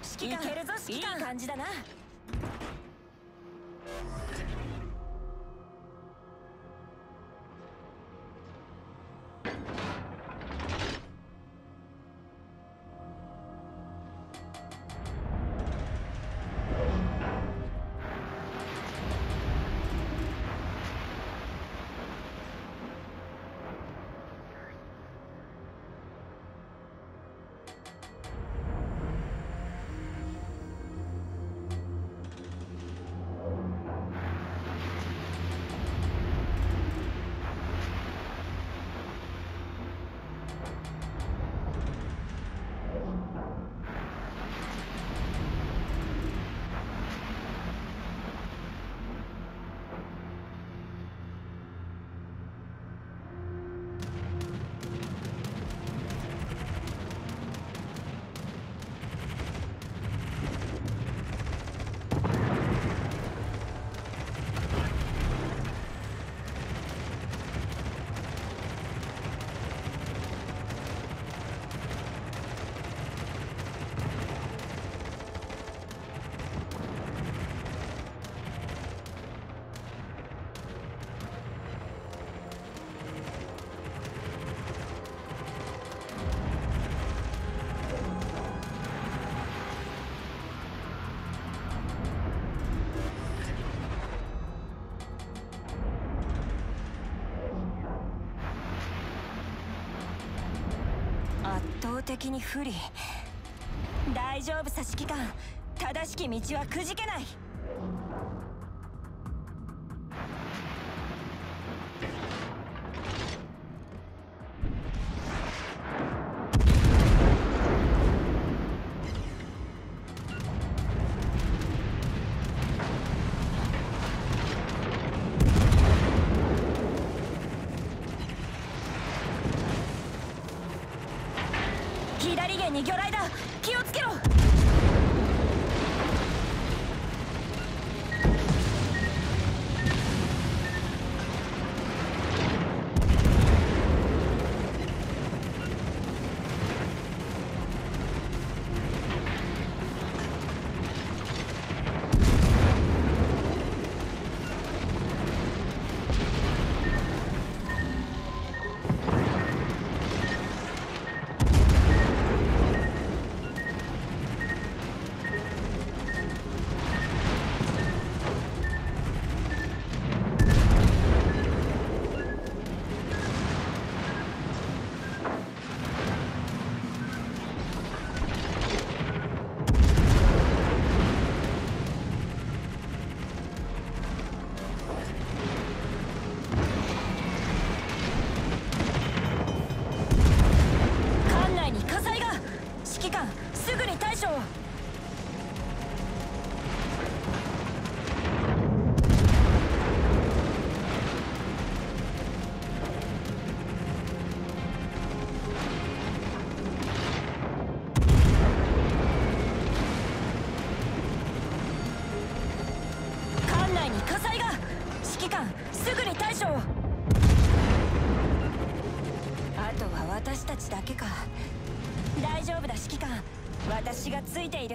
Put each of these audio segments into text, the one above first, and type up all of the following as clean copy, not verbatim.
指揮官いけるぞ。指揮官いい感じだな。圧倒的に不利。大丈夫さ指揮官、正しき道はくじけない。左舷に魚雷だ、気をつけろ。すぐに対処を。艦内に火災が。指揮官、すぐに対処を。あとは私たちだけか。大丈夫だ指揮官、私がついている。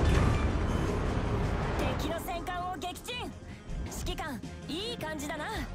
敵の戦艦を撃沈。指揮官、いい感じだな。